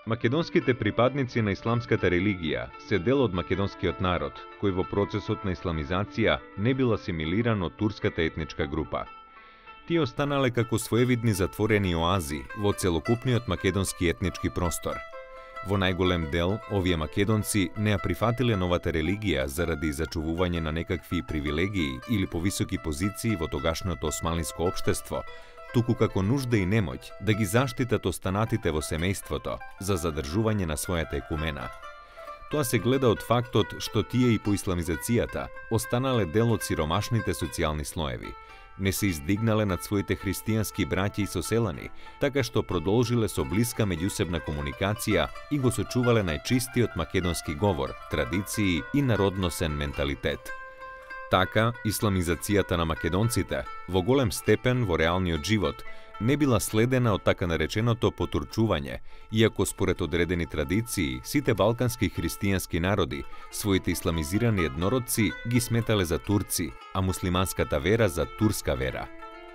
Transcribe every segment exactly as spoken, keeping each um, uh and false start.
Македонските припадници на исламската религија се дел од македонскиот народ, кој во процесот на исламизација не бил асимилиран од турската етничка група. Тие останале како своевидни затворени оази во целокупниот македонски етнички простор. Во најголем дел, овие македонци не ја прифатиле новата религија заради зачувување на некакви привилегии или повисоки позиции во тогашното османлиско општество, туку како нужда и немоќ да ги заштитат останатите во семејството за задржување на својата екумена. Тоа се гледа од фактот што тие и по исламизацијата останале дел од сиромашните социјални слоеви, не се издигнале над своите христијански браќи и соселани, така што продолжиле со блиска меѓусебна комуникација и го сочувале најчистиот македонски говор, традиции и народносен менталитет. Така, исламизацијата на македонците во голем степен во реалниот живот не била следена од така нареченото потурчување, иако според одредени традиции, сите балкански христијански народи, своите исламизирани еднородци ги сметале за турци, а муслиманската вера за турска вера.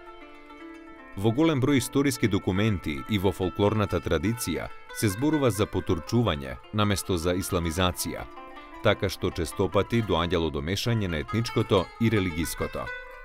Во голем број историски документи и во фолклорната традиција се зборува за потурчување наместо за исламизација, така што честопати доаѓало до мешање на етничкото и религиското.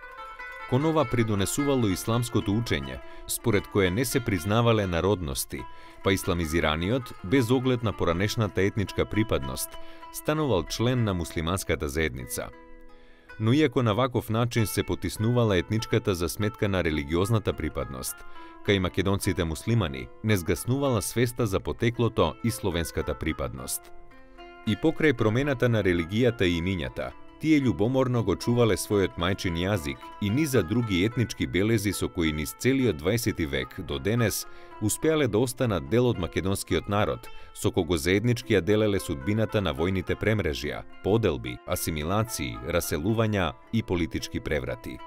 Кон ова придонесувало исламското учење, според кое не се признавале народности, па исламизираниот, без оглед на поранешната етничка припадност, станувал член на муслиманската заедница. Но иако на ваков начин се потиснувала етничката за сметка на религиозната припадност, кај македонците муслимани не згаснувала свеста за потеклото и словенската припадност. И покрај промената на религијата и имињата, тие љубоморно го чувале својот мајчин јазик и низа други етнички белези со кои низ целиот дваесети век до денес успеале да останат дел од македонскиот народ, со кого заеднички ја делеле судбината на војните премрежја, поделби, асимилации, раселувања и политички преврати.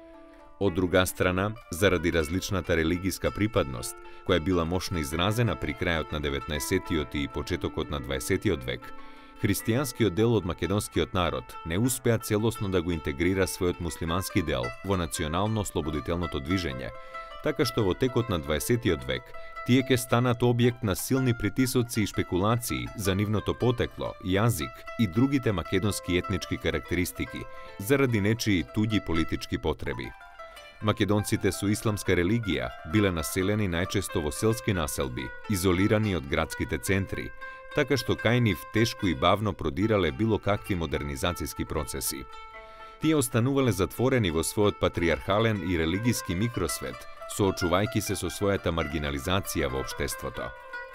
Од друга страна, заради различната религиска припадност, која била мощно изразена при крајот на деветнаесеттиот и почетокот на дваесеттиот век, христијанскиот дел од македонскиот народ не успеа целосно да го интегрира својот муслимански дел во национално-ослободителното движење, така што во текот на дваесеттиот век тие ќе станат објект на силни притисоци и шпекулации за нивното потекло, јазик и другите македонски етнички карактеристики, заради нечии туѓи политички потреби. Македонците со исламска религија биле населени најчесто во селски населби, изолирани од градските центри, така што кај нив тешко и бавно продирале било какви модернизацијски процеси. Тие останувале затворени во својот патриархален и религиски микросвет, соочувајќи се со својата маргинализација во општеството.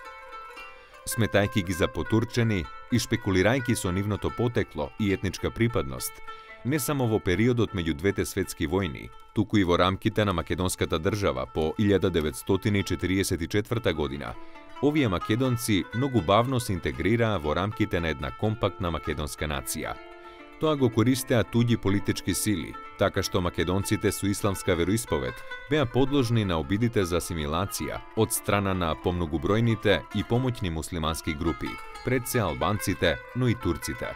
Сметајќи ги за потурчени и шпекулирајќи со нивното потекло и етничка припадност, не само во периодот меѓу двете светски војни, туку и во рамките на македонската држава по илјада деветстотини четириесет и четврта година, овие македонци многу бавно се интегрираа во рамките на една компактна македонска нација. Тоа го користеа туѓи политички сили, така што македонците со исламска вероисповед беа подложни на обидите за асимилација од страна на помногубројните и помоќни муслимански групи, пред се албанците, но и турците.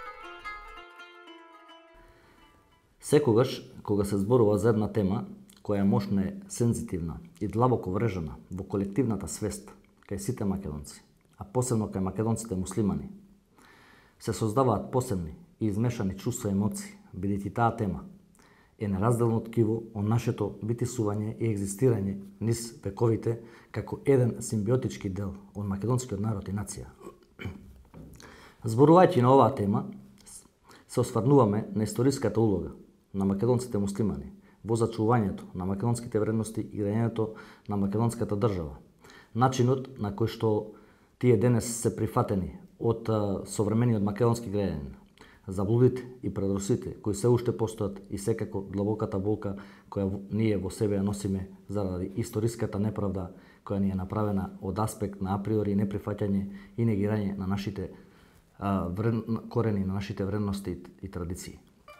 Секогаш, кога се зборува за една тема, која мощно е сензитивна и длабоко врежана во колективната свест кај сите македонци, а посебно кај македонците муслимани, се создаваат посебни и измешани чувства и емоции, бидејќи таа тема е неразделно ткиво од нашето битисување и екзистирање низ вековите како еден симбиотички дел од македонскиот народ и нација. Зборувајќи на оваа тема, се осврнуваме на историската улога на македонците муслимани во зачувањето на македонските вредности и граѓањето на македонската држава, начинот на кој што тие денес се прифатени од современиот македонски граѓанин, заблудите и предрасудите кои се уште постојат и секако длабоката болка која ние во себе ја носиме заради историската неправда која ни е направена од аспект на априори неприфаќање и негирање на нашите а, вред... корени, на нашите вредности и традиции.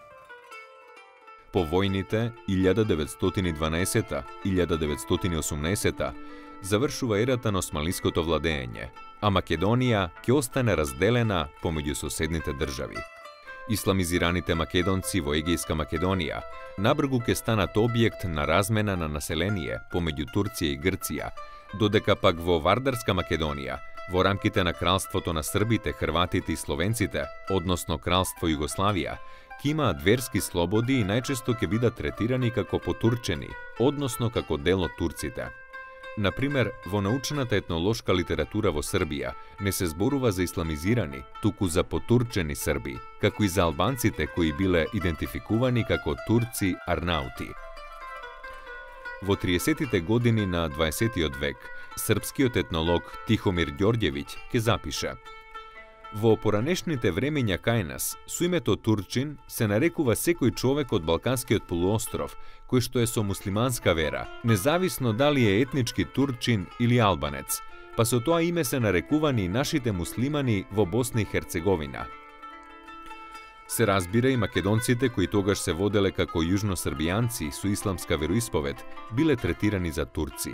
По војните илјада деветстотини дванаесета - илјада деветстотини осумнаесета завршува ерата на османлиското владење, а Македонија ќе остане разделена помеѓу соседните држави. Исламизираните македонци во Егејска Македонија набргу ќе станат објект на размена на население помеѓу Турција и Грција, додека пак во Вардарска Македонија Во рамките на кралството на србите, хрватите и словенците, односно кралство Југославија, ќе имаат верски слободи и најчесто ќе бидат третирани како потурчени, односно како дел од турците. Например, во научната етнолошка литература во Србија не се зборува за исламизирани, туку за потурчени срби, како и за албанците кои биле идентификувани како турци арнаути. Во триесеттите години на дваесеттиот век, српскиот етнолог Тихомир Ѓорѓевиќ ќе запише: Во поранешните времења кај нас, со името Турчин се нарекува секој човек од Балканскиот полуостров, кој што е со муслиманска вера, независно дали е етнички турчин или албанец, па со тоа име се нарекувани нашите муслимани во Босна и Херцеговина. Се разбира и македонците кои тогаш се воделе како јужносрбијанци со исламска вероисповед, биле третирани за турци.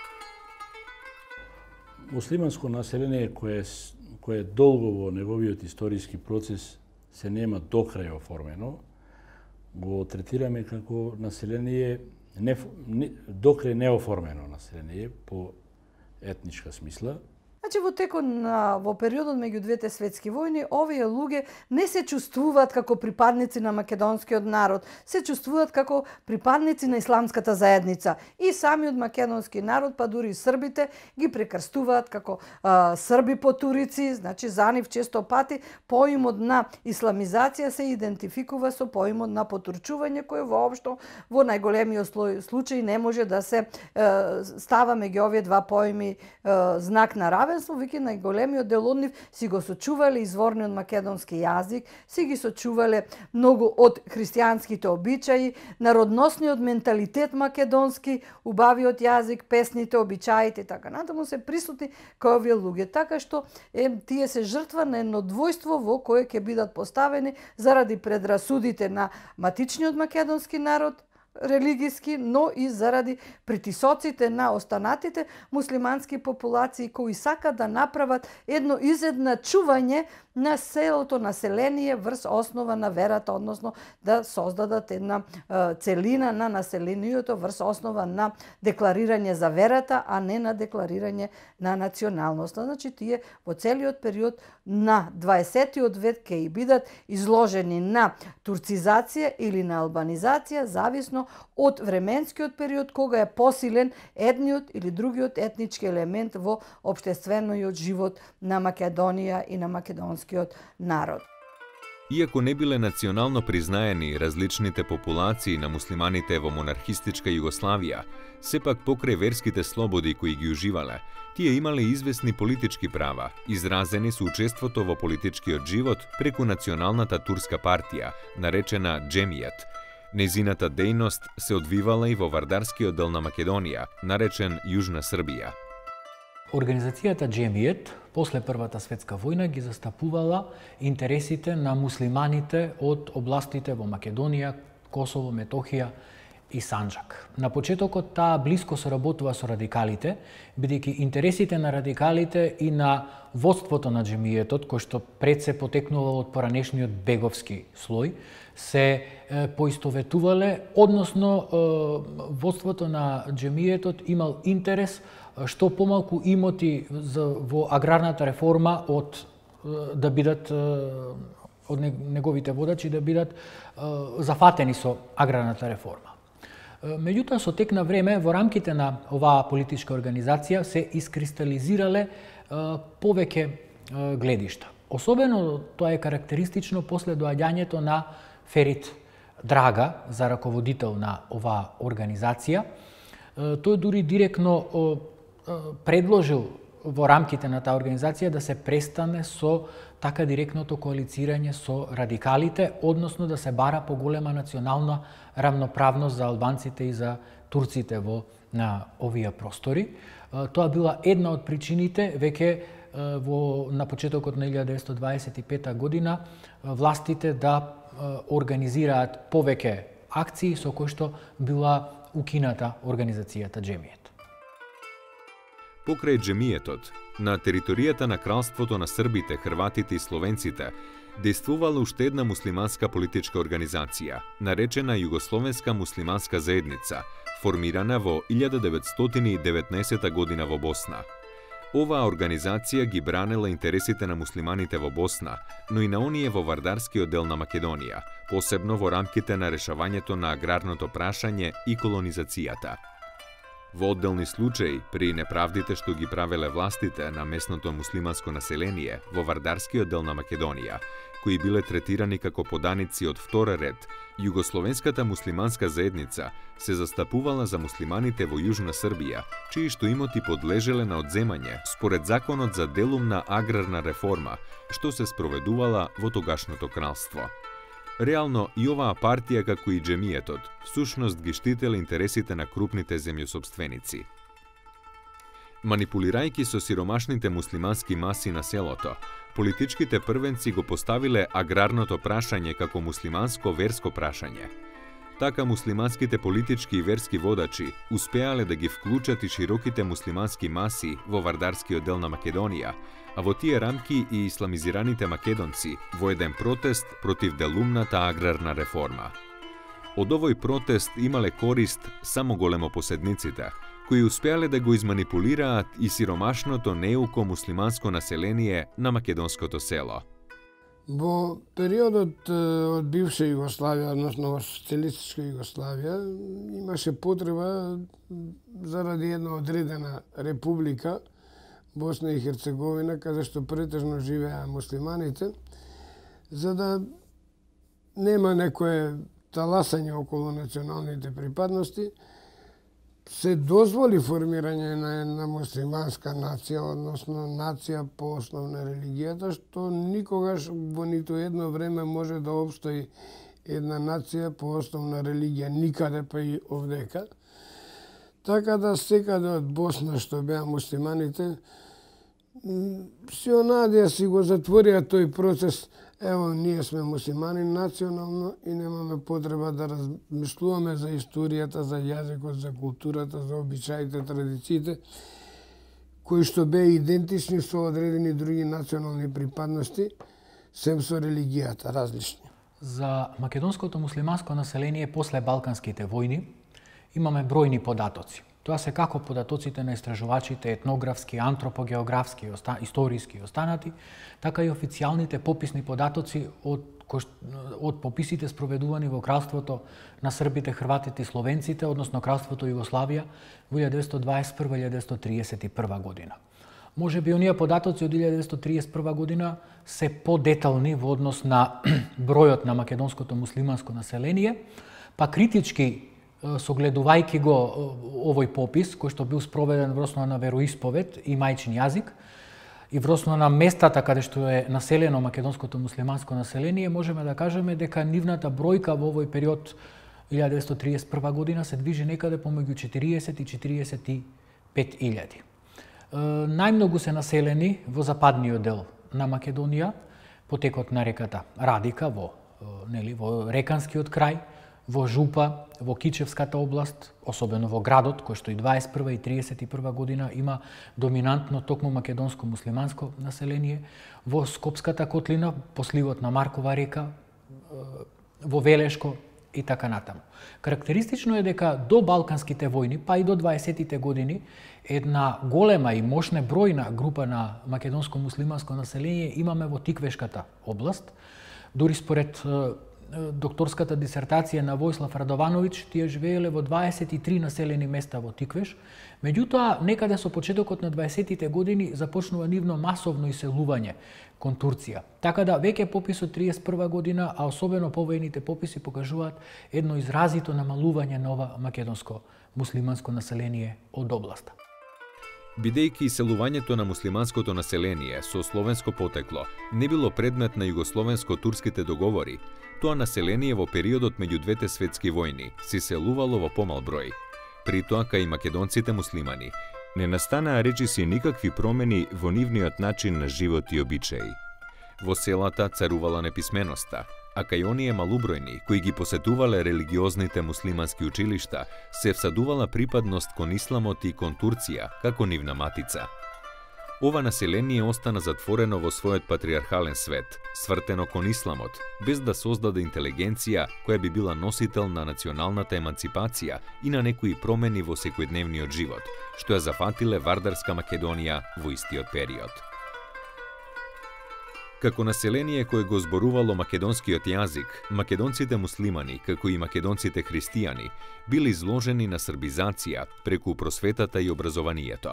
Муслиманско население кое кое долго во неговиот историски процес се нема докрај оформено, го третираме како население не, не, докрај неоформено население по етничка смисла. Значи, во текот на во периодот меѓу двете светски војни, овие луѓе не се чувствуваат како припадници на македонскиот народ, се чувствуваат како припадници на исламската заедница. И самиот македонски народ, па дури и србите, ги прекрстуваат како а, срби потурици, значи за нив често пати поимот на исламизација се идентификува со поимот на потурчување, кој воопшто во најголемиот случај не може да се е, става меѓу овие два поими е, знак на равенство, веќе најголемиот дел од нив си го сочувале изворниот македонски јазик, си ги сочувале многу од христијанските обичаи, народносниот менталитет македонски, убавиот јазик, песните, обичаите и така натаму се присутни кај овие луѓе, така што е, тие се жртва на едно двојство во кое ќе бидат поставени заради предрасудите на матичниот македонски народ, религиски, но и заради притисоците на останатите муслимански популации кои сакат да направат едно изедначување на селото население врз основа на верата, односно да создадат една е, целина на населението врз основа на декларирање за верата, а не на декларирање на националноста. Значи, тие во целиот период на дваесеттиот век ќе и бидат изложени на турцизација или на албанизација, зависно од временскиот период кога е посилен едниот или другиот етнички елемент во општествениот живот на Македонија и на македонскиот народ. Иако не биле национално признаени различните популации на муслиманите во монархистичка Југославија, сепак покрај верските слободи кои ги уживале, тие имале известни политички права, изразени со учеството во политичкиот живот преку националната турска партија, наречена Джемијет. Незината дејност се одвивала и во вардарскиот дел на Македонија, наречен Јужна Србија. Организацијата Джемијет после Првата светска војна ги застапувала интересите на муслиманите од областите во Македонија, Косово, Метохија и Санџак. На почетокот таа блиско соработува со радикалите, бидејќи интересите на радикалите и на водството на Джемијетот, кој што пред се потекнува од поранешниот беговски слој, се е, поистоветувале, односно е, водството на Джемијетот имал интерес што помалку имоти за, во аграрната реформа од е, да бидат е, од неговите водачи да бидат е, зафатени со аграрната реформа. Меѓутоа, со тек на време, во рамките на оваа политичка организација се искристализирале е, повеќе е, гледишта. Особено тоа е карактеристично после доаѓањето на Ферит Драга за раководител на оваа организација. Тој дури директно предложил во рамките на таа организација да се престане со така директното коалицирање со радикалите, односно да се бара поголема национална рамноправност за албанците и за турците во на овие простори. Тоа била една од причините веќе во на почетокот на илјада деветстотини дваесет и пета година властите да организираат повеќе акции со кои што била укината организацијата Джемијет. Покрај Джемијетот, на територијата на кралството на србите, хрватите и словенците, действувала уште една муслиманска политичка организација, наречена Југословенска муслиманска заедница, формирана во илјада деветстотини и деветнаесета година во Босна. Оваа организација ги бранела интересите на муслиманите во Босна, но и на оние во вардарскиот дел на Македонија, посебно во рамките на решавањето на аграрното прашање и колонизацијата. Во одделни случаи, при неправдите што ги правеле властите на местното муслиманско население во вардарскиот дел на Македонија, кои биле третирани како поданици од втора ред, југословенската муслиманска заедница се застапувала за муслиманите во Јужна Србија, чии што имоти подлежеле на одземање според законот за делумна аграрна реформа, што се спроведувала во тогашното кралство. Реално и оваа партија, како и џемиетот, всушност ги штителе интересите на крупните земјосопственици. Манипулирајќи со сиромашните муслимански маси на селото, политичките првенци го поставиле аграрното прашање како муслиманско верско прашање. Така муслиманските политички и верски водачи успеале да ги вклучат и широките муслимански маси во вардарскиот дел на Македонија, а во тие рамки и исламизираните македонци во еден протест против делумната аграрна реформа. Од овој протест имале корист само големопоседниците, кои успеале да го изманипулираат и сиромашното неуко муслиманско население на македонското село. Во периодот од бивша Југославија, односно во социјалистичка Југославија, имаше потреба заради една одредена република, Босна и Херцеговина, каде што претежно живеа муслиманите, за да нема некое таласање околу националните припадности, се дозволи формирање на една муслиманска нација, односно нација по основ на религијата, што никогаш во ниту едно време може да опстои една нација по основ на религија, никаде па и овдека. Така да секаде од Босна што беа муслиманите, си онадија си го затворија тој процес. Ево, ние сме муслимани национално и немаме потреба да размислуваме за историјата, за јазикот, за културата, за обичаите, традициите, кои што беа идентични со одредени други национални припадности, сем со религијата, различни. За македонското муслиманско население после Балканските војни имаме бројни податоци. Тоа се како податоците на истражувачите етнографски, антропогеографски, историски и останати, така и официјалните пописни податоци од, од пописите спроведувани во кралството на србите, хрватите и словенците, односно кралството Југославија во илјадесет деветстотини дваесет и прва до илјадесет деветстотини триесет и прва година. Може би оние податоци од илјадесет деветстотини триесет и прва година се подетални во однос на бројот на македонското муслиманско население, па критички согледувајќи го овој попис, кој што бил спроведен во основа на вероисповед и мајчин јазик, и во основа на местата каде што е населено македонското муслиманско население, можеме да кажеме дека нивната бројка во овој период илјадесет деветстотини триесет и прва година се движи некаде помеѓу четириесет и четириесет и пет илјади. Најмногу се населени во западниот дел на Македонија, потекот на реката Радика во, нели, во Реканскиот крај, во Жупа, во Кичевската област, особено во градот, кој што и дваесет и прва и триесет и прва година има доминантно токму македонско муслиманско население, во Скопската котлина, по сливот на Маркова река, во Велешко и така натаму. Карактеристично е дека до Балканските војни, па и до дваесетите години, една голема и мощна бројна група на македонско муслиманско население имаме во Тиквешката област. Дури според докторската дисертација на Војслав Радовановиќ, тие живееле во дваесет и три населени места во Тиквеш. Меѓутоа, некаде со почетокот на дваесетите години започнува нивно масовно иселување кон Турција. Така да веќе пописот триесет и прва година, а особено повојните пописи покажуваат едно изразито намалување на ова македонско муслиманско население од областа. Бидејќи иселувањето на муслиманското население со словенско потекло не било предмет на југословенско-турските договори, тоа население во периодот меѓу двете светски војни се иселувало во помал број. При тоа, кај македонците муслимани, не настанаа речиси никакви промени во нивниот начин на живот и обичаи. Во селата царувала неписменоста, а кај оние малубројни кои ги посетувале религиозните муслимански училишта, се всадувала припадност кон исламот и кон Турција како нивна матица. ова население остана затворено во својот патриархален свет, свртено кон исламот, без да создаде интелигенција која би била носител на националната еманципација и на некои промени во секојдневниот живот, што ја зафатиле Вардарска Македонија во истиот период. Како население кое го зборувало македонскиот јазик, македонците муслимани, како и македонците христијани, биле изложени на србизација преку просветата и образованието.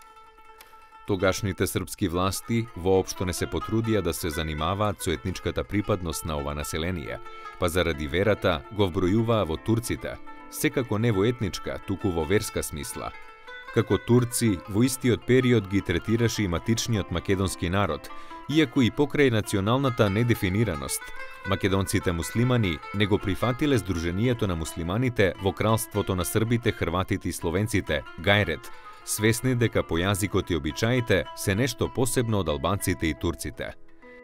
Тогашните српски власти воопшто не се потрудија да се занимаваат со етничката припадност на ова население, па заради верата го вбројуваа во турците, секако не во етничка, туку во верска смисла. Како турци, во истиот период ги третираше и матичниот македонски народ, иако и покрај националната недефинираност, македонците муслимани не го прифатиле Сдруженијето на муслиманите во кралството на србите, хрватите и словенците, Гајрет, свесни дека по јазикот и обичаите се нешто посебно од албанците и турците.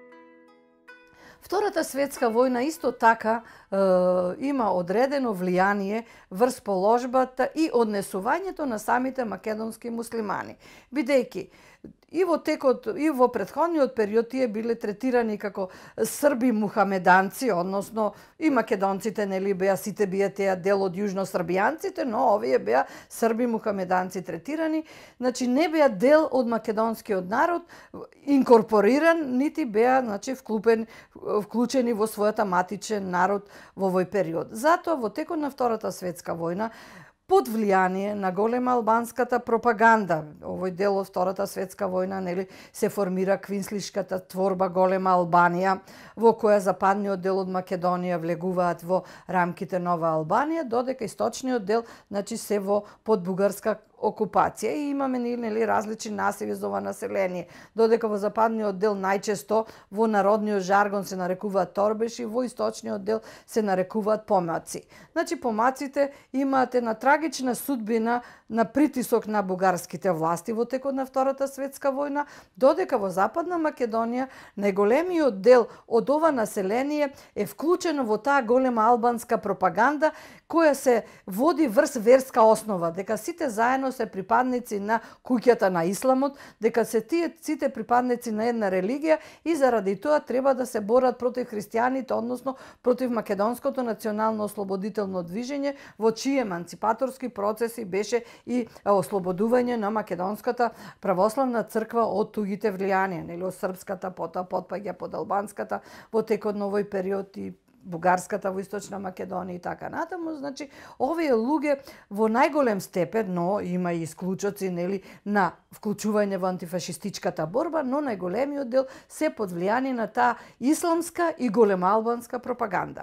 Втората светска војна исто така е, има одредено влијание врз положбата и однесувањето на самите македонски муслимани, бидејќи и во текот и во претходниот период тие биле третирани како срби мухамеданци, односно и македонците нели беа сите беа теа дел од јужносрбијанците, но овие беа срби мухамеданци третирани, значи не беа дел од македонскиот народ, инкорпориран, нити беа значи вклупен вклучени во својата матичен народ во овој период. Затоа во текот на Втората светска војна, под влијание на голема албанската пропаганда, овој дел од Втората светска војна, нели, се формира квинслишката творба Голема Албанија, во која западниот дел од Македонија влегуваат во рамките Нова Албанија, додека источниот дел, значи, се во под бугарска окупација и имаме нели различни насеви за ова население. Додека во западниот дел најчесто во народниот жаргон се нарекуваат торбеши, во источниот дел се нарекуваат помаци. Значи помаците имаат една трагична судбина на притисок на бугарските власти во текот на Втората светска војна, додека во Западна Македонија најголемиот дел од ова население е вклучено во таа голема албанска пропаганда која се води врз верска основа, дека сите заедно се припадници на куќата на исламот, дека се тие сите припадници на една религија и заради тоа треба да се борат против христијаните, односно против македонското национално ослободително движење, во чии еманципаторски процеси беше и ослободување на македонската православна црква од тугите влијанија, нели од српската, потоа потпаѓа под албанската во текот на овој период и бугарската во Источна Македонија и така натаму. Значи, овие луѓе во најголем степен, но има и исклучоци, нели, на вклучување во антифашистичката борба, но најголемиот дел се под влијание на таа исламска и големоалбанска пропаганда.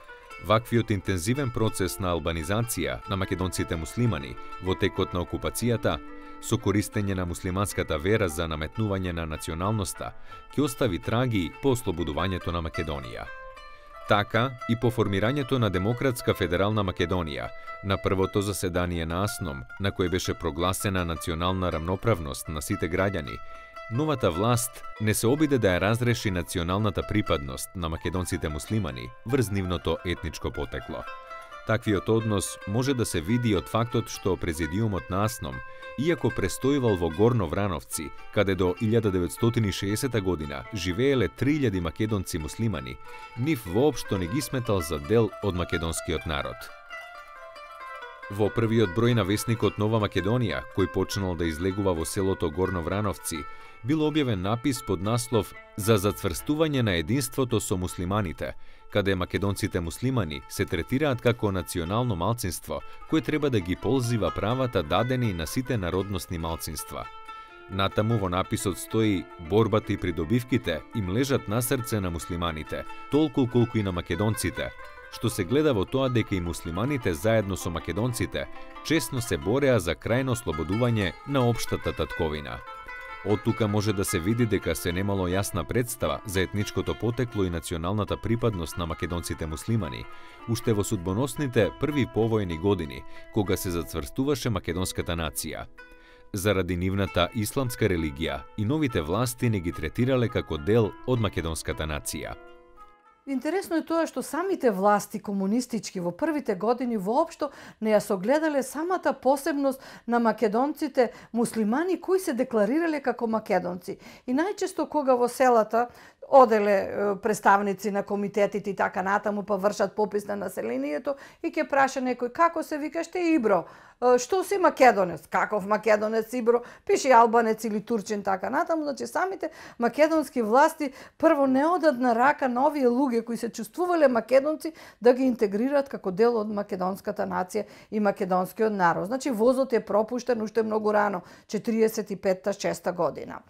Ваквиот интензивен процес на албанизација на македонците муслимани во текот на окупацијата, со користење на муслиманската вера за наметнување на националноста, ќе остави траги по ослободувањето на Македонија. Така и по формирањето на Демократска федерална Македонија, на првото заседание на АСНОМ, на кој беше прогласена национална рамноправност на сите граѓани, новата власт не се обиде да ја разреши националната припадност на македонците муслимани врз нивното етничко потекло. Таквиот однос може да се види од фактот што президиумот на АСНОМ, иако престојувал во Горно Врановци, каде до илјада деветстотини и шеесета година живееле три илјади македонци муслимани, нив воопшто не ги сметал за дел од македонскиот народ. Во првиот број на весникот Нова Македонија, кој почнал да излегува во селото Горно Врановци, бил објавен напис под наслов «За зацврстување на единството со муслиманите», каде македонците муслимани се третираат како национално малцинство, кое треба да ги ползива правата дадени на сите народносни малцинства. Натаму во написот стои «Борбата и придобивките им лежат на срце на муслиманите, толку колку и на македонците», што се гледа во тоа дека и муслиманите заедно со македонците честно се бореа за крајно ослободување на општата татковина. Од тука може да се види дека се немало јасна представа за етничкото потекло и националната припадност на македонците муслимани, уште во судбоносните први повојни години, кога се зацврстуваше македонската нација. Заради нивната исламска религија и новите власти не ги третирале како дел од македонската нација. Интересно е тоа што самите власти комунистички во првите години воопшто не ја согледале самата посебност на македонците муслимани кои се декларирале како македонци. И најчесто кога во селата оделе представници на комитетите и така натаму, па вршат попис на населението и ќе праша некој како се викаш те Ибро, што си македонец, каков македонец Ибро, пише албанец или турчин така натаму, значи самите македонски власти прво не одат на рака на овие луѓе кои се чувствувале македонци да ги интегрираат како дел од македонската нација и македонскиот народ. Значи возот е пропуштен уште многу рано, четириесет и петта шеста година.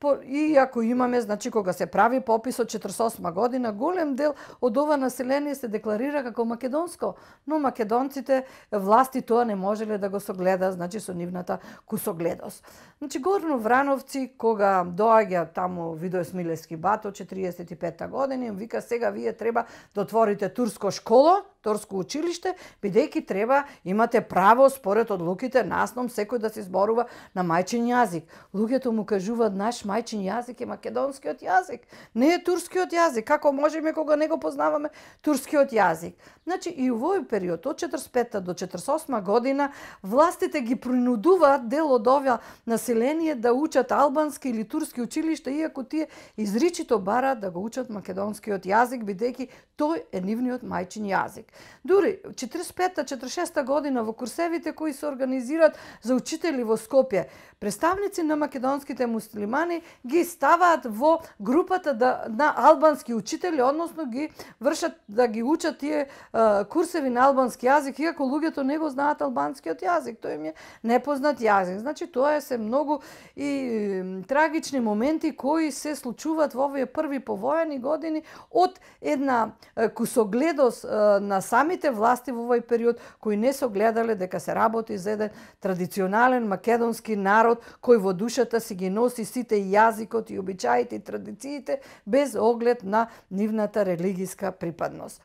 И ако имаме, значи кога се прави попис од четиридесет и осма година, голем дел од ова население се декларира како македонско, но македонците власти тоа не можеле да го согледа, значи со нивната кусогледост. Значи Горно Врановци кога доаѓа таму Видој Смилевски бато четириесет и петта година, им вика сега вие треба да отворите турско школо, турско училиште, бидејќи треба имате право според одлуките на АСНОМ секој да се зборува на мајчин јазик. Луѓето му кажуваат наш мајчин јазик е македонскиот јазик, не е турскиот јазик. Како можеме кога не го познаваме турскиот јазик? Значи и овој период од четиридесет и петта до четиридесет и осма година властите ги принудуваат дел од ова население да учат албански или турски училишта, иако тие изричито бараат да го учат македонскиот јазик, бидејќи тој е нивниот мајчин јазик. Дури четириесет и петта четириесет и шеста година во курсевите кои се организираат за учители во Скопје, представници на македонските муслимани ги ставаат во групата да, на албански учители, односно ги вршат да ги учат тие а, курсеви на албански јазик, иако луѓето не го знаат албанскиот јазик, тој им е непознат јазик. Значи тоа е се многу и е, трагични моменти кои се случуваат во овие први повојани години од една е, кусогледост е, на самите власти во овој период кои не согледале дека се работи за еден традиционален македонски народ кој во душата си ги носи сите јазикот и обичаите и традициите без оглед на нивната религиска припадност.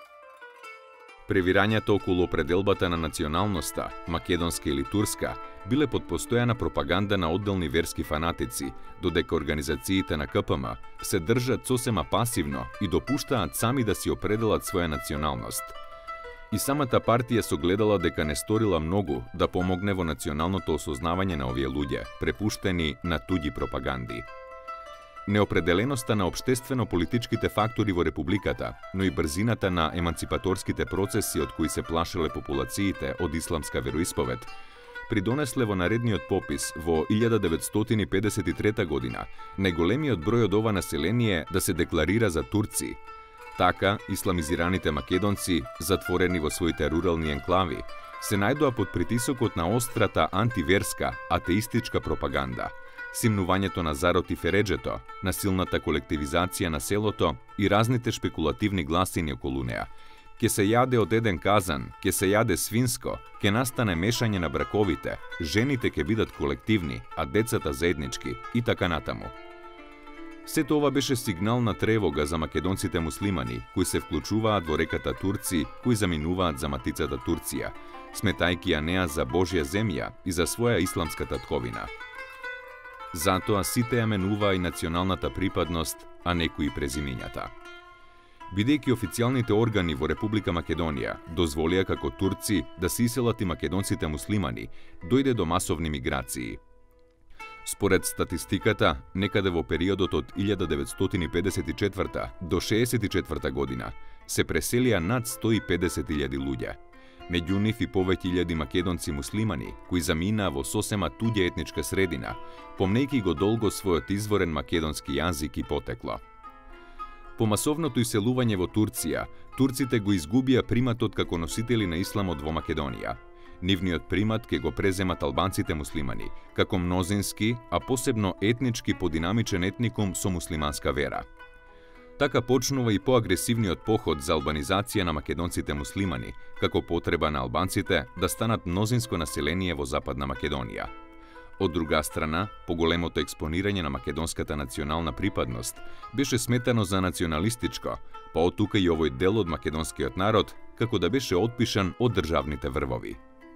Превирањата околу определбата на националноста, македонска или турска, биле под постојана пропаганда на одделни верски фанатици, додека организациите на КПМ се држат сосема пасивно и допуштаат сами да си определат своја националност. И самата партија согледала дека не сторила многу да помогне во националното осознавање на овие луѓе, препуштени на туѓи пропаганди. Неопределеноста на општествено-политичките фактори во Републиката, но и брзината на еманципаторските процеси од кои се плашеле популациите од исламска вероисповед, придонесле во наредниот попис во илјада деветстотини и педесет и трета година најголемиот број од ова население да се декларира за турци. Така, исламизираните македонци, затворени во своите рурални енклави, се најдоа под притисокот на острата антиверска, атеистичка пропаганда, симнувањето на зарот и фереџето, насилната колективизација на селото и разните шпекулативни гласини околу неа. Ке се јаде од еден казан, ке се јаде свинско, ке настане мешање на браковите, жените ке бидат колективни, а децата заеднички и така натаму. Сето ова беше сигнал на тревога за македонците муслимани, кои се вклучуваат во реката Турци, кои заминуваат за матицата Турција, сметајки ја неа за Божја земја и за своја исламска татковина. Затоа сите ја менува и националната припадност, а некои презимињата. Бидејќи официјалните органи во Република Македонија дозволија како турци да се иселат и македонците муслимани, дојде до масовни миграции. Според статистиката, некаде во периодот од илјада деветстотини педесет и четврта до шеесет и четврта година се преселија над сто и педесет илјади луѓе. Меѓу нив и повеќе илјади македонци муслимани, кои заминаа во сосема туѓа етничка средина, помнејќи го долго својот изворен македонски јазик и потекло. По масовното иселување во Турција, турците го изгубија приматот како носители на исламот во Македонија. Нивниот примат ке го преземат албанците муслимани, како мнозински, а посебно етнички подинамичен етникум со муслиманска вера. Така почнува и поагресивниот поход за албанизација на македонците муслимани, како потреба на албанците да станат мнозинско население во Западна Македонија. Од друга страна, поголемото експонирање на македонската национална припадност беше сметано за националистичко, па од тука и овој дел од македонскиот народ, како да беше отпишан од државните врвови.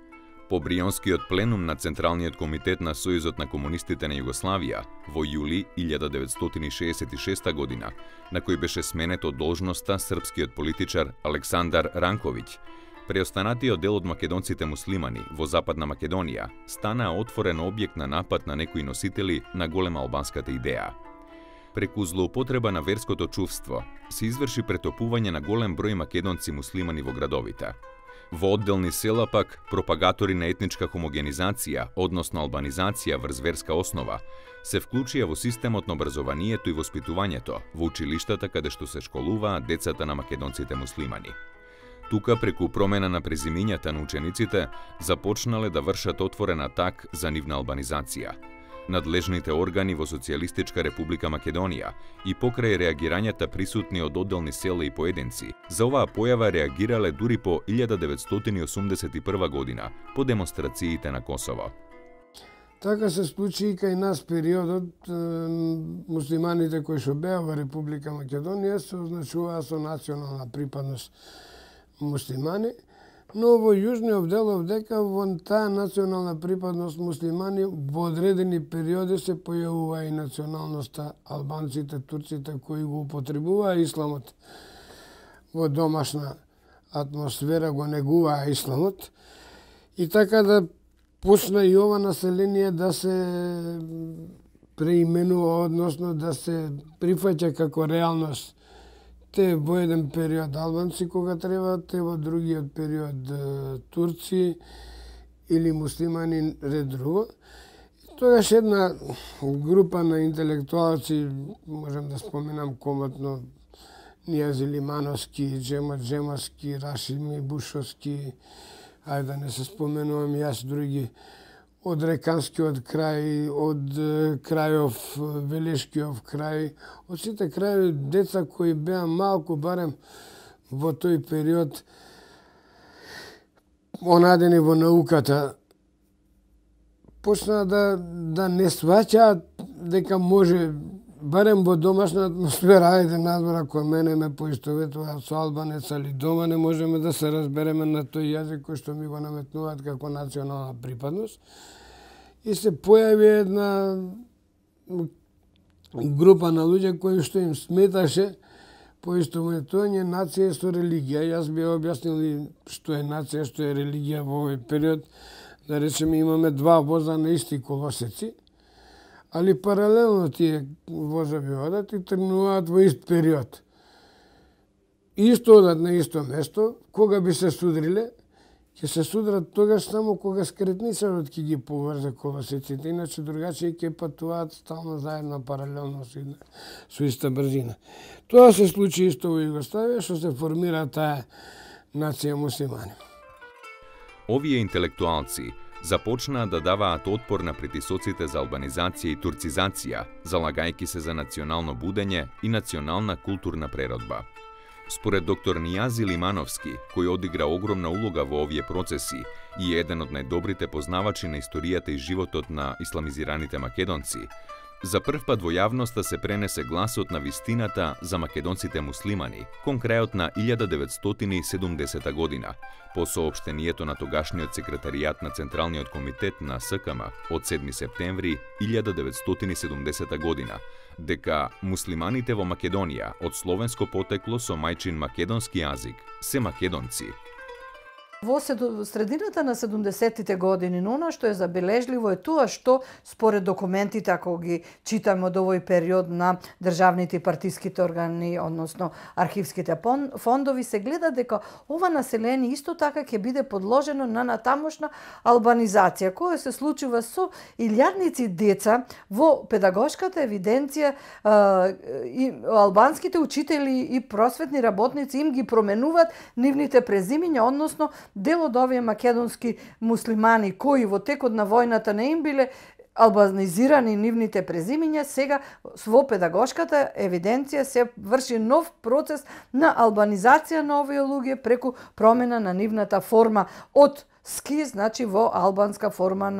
По Брионскиот пленум на Централниот комитет на Сојузот на комунистите на Југославија во јули илјада деветстотини шеесет и шеста година, на кој беше сменет од должноста српскиот политичар Александар Ранковиќ, преостанатиот дел од македонците муслимани во Западна Македонија стана отворен објект на напад на некои носители на голема албанската идеја. Преку злоупотреба на верското чувство се изврши претопување на голем број македонци муслимани во градовите. Во одделни села пак пропагатори на етничка хомогенизација, односно албанизација врз верска основа, се вклучија во системот на образованието и воспитувањето во училиштата каде што се школуваат децата на македонците муслимани. Тука, преку промена на презимињата на учениците, започнале да вршат отворен атак за нивна албанизација. Надлежните органи во Социјалистичка република Македонија и покрај реагирањата присутни од одделни села и поединци, за оваа појава реагирале дури по илјада деветстотини осумдесет и прва година по демонстрациите на Косово. Така се случи и кај нас периодот, муслиманите кои што беа во Република Македонија се означуваа со национална припадност муслимани, но во јужниот дел дека во таа национална припадност муслимани во одредени периоди се појавува и националноста албанците, турците кои го употребуваа исламот во домашна атмосфера, го негуваа исламот и така да почна и ова население да се преименува, односно да се прифаќа како реалност. Те во еден период албанци кога треба, те во другиот период турци или муслимани ред друго. Тогаш една група на интелектуалци, можам да споменам комотно Нијази Лимановски, Джема Джемаски, Рашими Бушовски, ајде да не се споменувам јас други, од Реканскиот крај, од крајов, Велешкиов крај, од сите крајови деца кои беа малку барем во тој период онадени во науката, почнаа да, да не сваќаат дека може барем во домашна атмосфера, ајде надвор ако мене ме поистоветуваат со албанец, али дома не можеме да се разбереме на тој јазик кој што ми го наметнуваат како национална припадност. И се појави една група на луѓе кои што им сметаше поистоветување нација со религија. Јас би објаснил што е нација, што е религија во овој период. Да речеме имаме два воза на исти колосеци, али паралелно тие возови одат и тргнуваат во ист период. Исто одат на исто место, кога би се судриле, ќе се судрат тогаш само кога скретничарот ќе ги поврзе колосеците, иначе другачи ќе патуваат стално заедно паралелно со иста брзина. Тоа се случи исто во Југославија, што се формира таа нација муслимани. Овие интелектуалци започнаа да даваат отпор на притисоците за албанизација и турцизација, залагајќи се за национално будење и национална културна преродба. Според доктор Нијази Лимановски, кој одигра огромна улога во овие процеси и е еден од најдобрите познавачи на историјата и животот на исламизираните македонци, за прв пат во јавноста се пренесе гласот на вистината за македонците муслимани кон крајот на илјада деветстотини и седумдесета година, по соопштението на тогашниот секретаријат на Централниот комитет на С К М од седми септември илјада деветстотини и седумдесета година, дека муслиманите во Македонија од словенско потекло со мајчин македонски јазик се македонци. Во средината на седумдесеттите години, но она што е забележливо е тоа што според документите, ако ги читаме од овој период на државните и партиските органи, односно архивските фондови, се гледа дека ова население исто така ќе биде подложено на натамошна албанизација, која се случува со илјадници деца во педагошката евиденција. И албанските учители и просветни работници им ги променуваат нивните презимиња, односно дел од овие македонски муслимани кои во текот на војната не им биле албанизирани нивните презимиња, сега во педагошката евиденција се врши нов процес на албанизација на овие луѓе преку промена на нивната форма од ски, значи во албанска форма на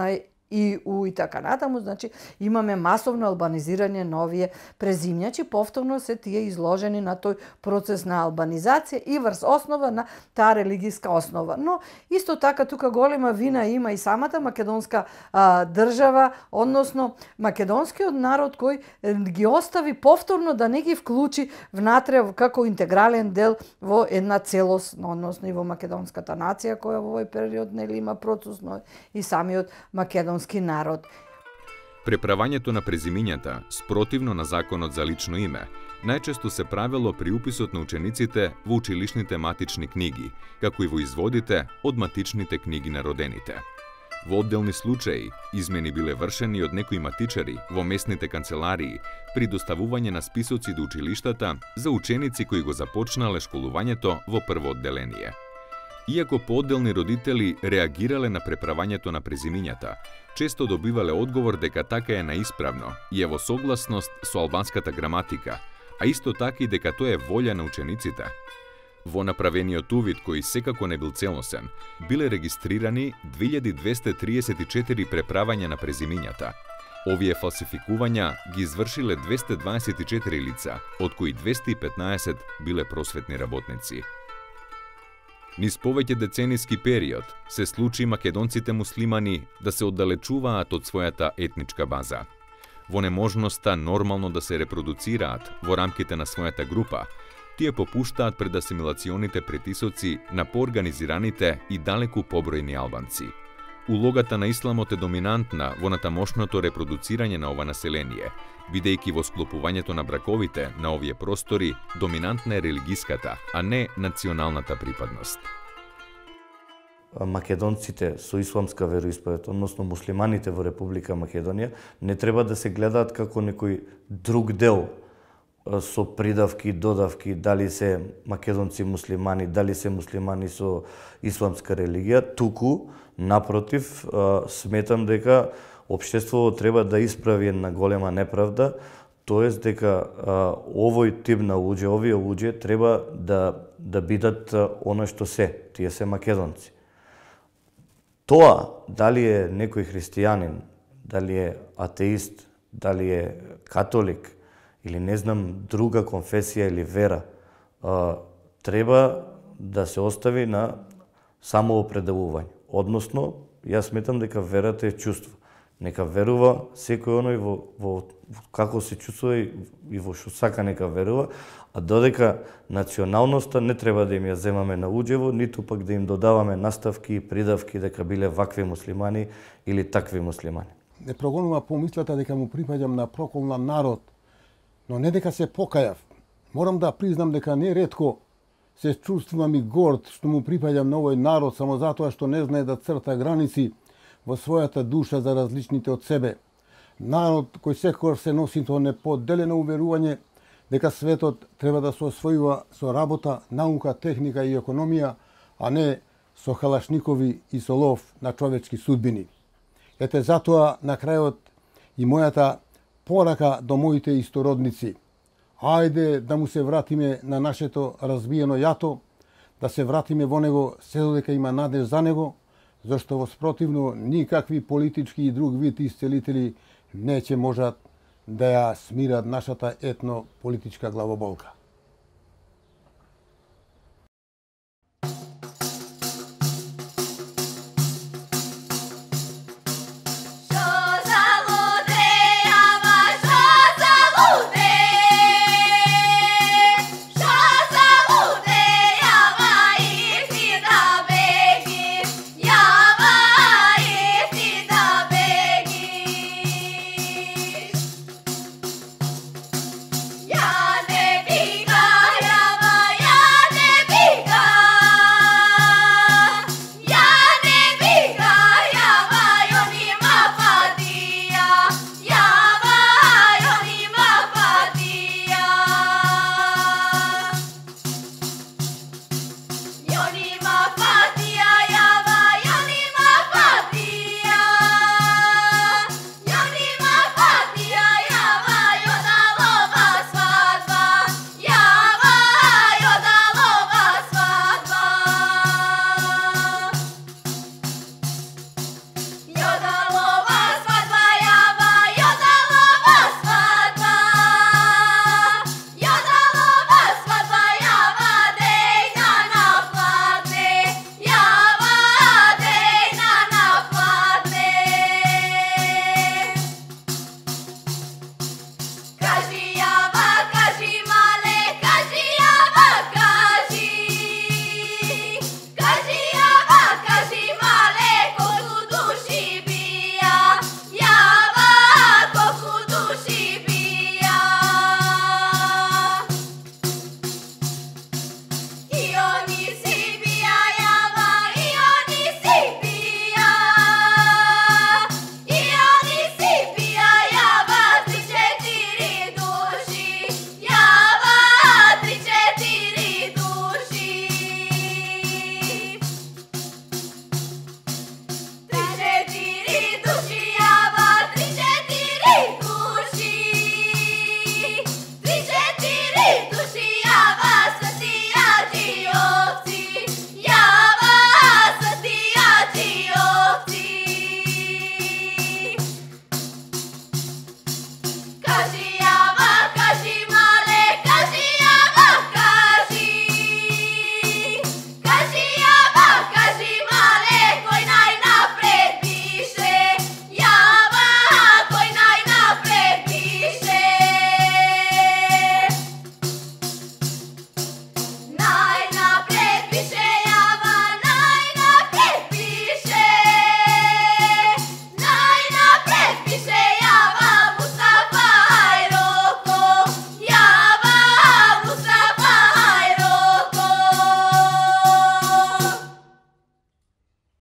и у и така натаму, значи имаме масовно албанизирање на овие презимњачи, повторно се тие изложени на тој процес на албанизација и врз основа на таа религијска основа. Но исто така тука голема вина има и самата македонска а, држава, односно македонскиот народ кој ги остави повторно да не ги вклучи внатре како интегрален дел во една целост, односно и во македонската нација која во овој период нели има процес, но и самиот македонски народ. Преправањето на презимињата, спротивно на законот за лично име, најчесто се правело при уписот на учениците во училишните матични книги, како и во изводите од матичните книги на родените. Во одделни случаи, измени биле вршени од некои матичари во местните канцеларии при доставување на списоци до училиштата за ученици кои го започнале школувањето во прво одделение. Иако поодделни родители реагирале на преправањето на презимињата, често добивале одговор дека така е наисправно и е во согласност со албанската граматика, а исто така и дека тоа е волја на учениците. Во направениот увид, кој секако не бил целосен, биле регистрирани две илјади двесте триесет и четири преправања на презимињата. Овие фалсификувања ги извршиле двесте дваесет и четири лица, од кои двесте и петнаесет биле просветни работници. Низ повеќе децениски период се случи македонците муслимани да се оддалечуваат од својата етничка база. Во неможноста нормално да се репродуцираат во рамките на својата група, тие попуштаат пред асимилационите притисоци на поорганизираните и далеку побројни албанци. Улогата на исламот е доминантна во натамошното репродуцирање на ова население, бидејќи во склопувањето на браковите на овие простори доминантна е религиската, а не националната припадност. Македонците со исламска вероисповед, односно муслиманите во Република Македонија, не треба да се гледаат како некој друг дел со придавки, додавки, дали се македонци муслимани, дали се муслимани со исламска религија, туку, напротив, сметам дека општеството треба да исправи една голема неправда, тоест дека овој тип на луѓе, овие луѓе треба да да бидат она што се, тие се македонци. Тоа, дали е некој христијанин, дали е атеист, дали е католик, или не знам друга конфесија или вера, треба да се остави на самоопределување. Односно, јас сметам дека верата е чувство. Нека верува секој оној во, во како се чувствува и, и во што сака нека верува, а додека националноста не треба да им ја земаме на уџево, ниту пак да им додаваме наставки и придавки дека биле вакви муслимани или такви муслимани. Не прогонува помислата дека му припаѓам на проколна народ, но не дека се покајав. Морам да признам дека не ретко се чувствувам и горд што му припаѓам на овој народ само затоа што не знае да црта граници во својата душа за различните од себе. Народ кој секогаш се носи тоа неподелено уверување дека светот треба да се освојува со работа, наука, техника и економија, а не со халашникови и со лов на човечки судбини. Ете затоа на крајот и мојата порака до моите истородници. Ајде да му се вратиме на нашето разбиено јато, да се вратиме во него се додека има надеж за него, зашто во спротивно никакви политички и друг вид исцелители неќе можат да ја смират нашата етно-политичка главоболка.